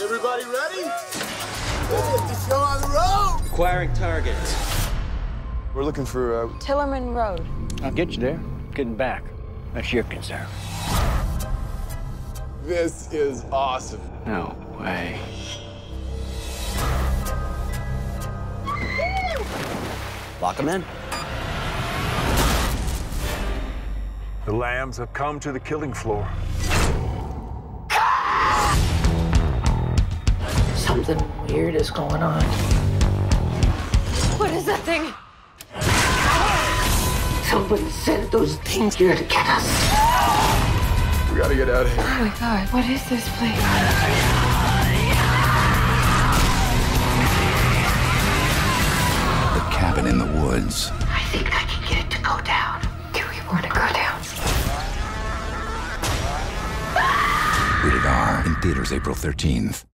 Everybody ready? Let's get the show on the road! Acquiring target. We're looking for, Tillerman Road. I'll get you there. Getting back. That's your concern. This is awesome. No way. Lock them in. The lambs have come to the killing floor. Something weird is going on. What is that thing? Somebody sent those things here to get us. We gotta get out of here. Oh my God, what is this place? The cabin in the woods. I think I can get it to go down. Do we want to go down? Rated R. In theaters April 13th.